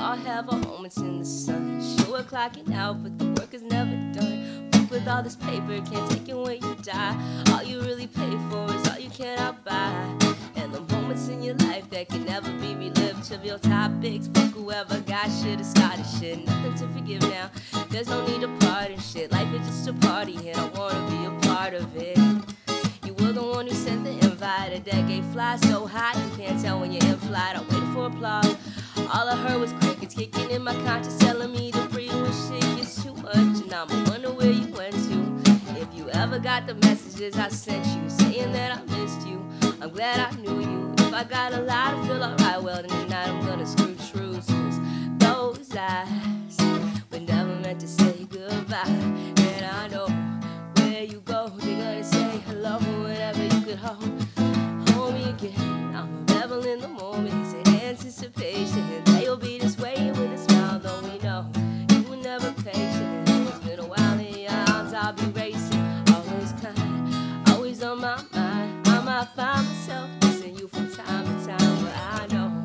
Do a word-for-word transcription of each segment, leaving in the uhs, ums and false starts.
all have our moments in the sun. Sure, we're clocking out, but the work is never done. Fuck with all this paper, can't take it when you die. All you really pay for is all you cannot buy. And the moments in your life that can never be relived. Trivial topics, fuck whoever got shit or started shit. Nothing to forgive now, there's no need to pardon shit. Life is just a party and I wanna be a part of it. You were the one who sent the invite. A decade flies so high you can't tell when you're in flight. I waited for applause. All I heard was crickets kicking in my conscience, telling me to breathe when shit gets too much. And I'ma wonder where you went to. If you ever got the messages I sent you, saying that I missed you, I'm glad I knew you. If I got a lie to feel alright, well then tonight I'm gonna screw truth. Cause those eyes were never meant to say goodbye. And I know where you go, they're gonna say hello whenever you could hold, hold me again. I'm a rebel in the moment, it's an anticipation. That you'll be this way with a smile, though we know you were never patient. It's been a while in your arms, I'll be racing. Always kind, always on my mind. I might find myself missing you from time to time. But I know,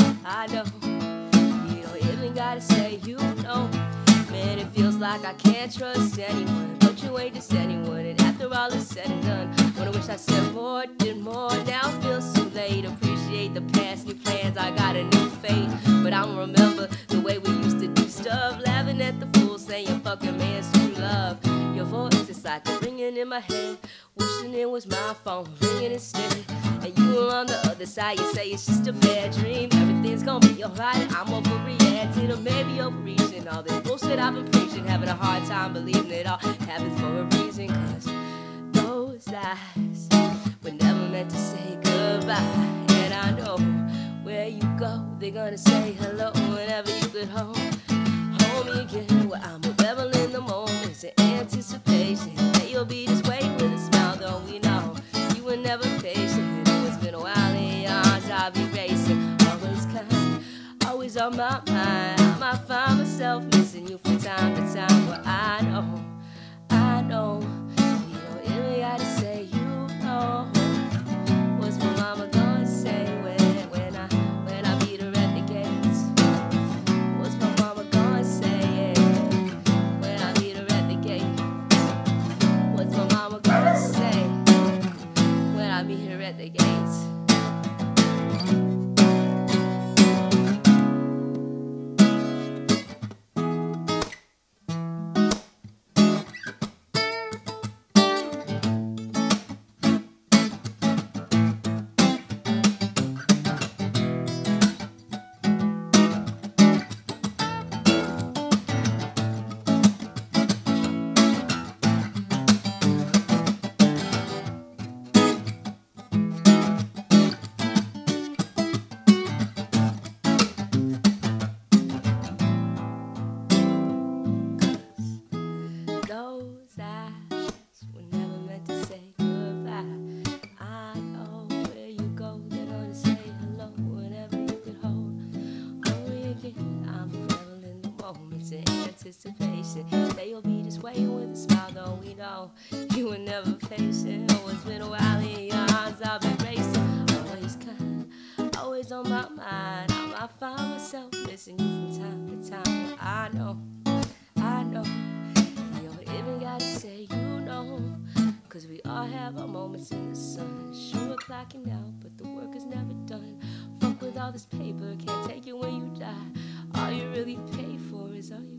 I know, you don't even gotta say you know. Man, it feels like I can't trust anyone, but you ain't just anyone. And after all is said and done, wanna wish I said more, did more. Now it feels too late. Appreciate the past, new plans, I got a new fate. But I don't remember the way we used to do stuff, laughing at the fools saying fucking man's true love. Your voice is like a ringing in my head, wishing it was my phone ringing instead. And you were on the other side, you say it's just a bad dream. Everything's gonna be alright, I'm overreacting or maybe overreaching. All this bullshit I've been preaching, having a hard time believing it all happens for a reason. Cause those eyes were never meant to say goodbye. And I know where you go, they're gonna say hello whenever you could hold, hold me again. Well, I'm a rebel in the moment, it's an anticipation that you'll be this way with a smile, though we know you were never patient. It's been a while in your arms, I'll be racing. Always kind, always on my mind. I might find myself missing you from time to time. But I know, I know, you don't even gotta say you know. What's my mama gonna say when, when I, when I meet her at the gates? What's my mama gonna say, yeah, when I meet her at the gate? What's my mama gonna say when I meet her at the gates? Those eyes were never meant to say goodbye. I know where you go, they're gonna say hello whenever you could hold, hold me again. I'm a rebel in the moments in anticipation that you'll be this way with a smile, though we know you were never patient. Oh, it's been a while in your arms, I've been racing. Always kind, always on my mind. I might find myself missing you from time to time. I know, I know, you don't even gotta say you know. Cause we all have our moments in the sun. Sure, we're clocking out, but the work is never done. Fuck with all this paper, can't take it when you die. All you really pay for is all you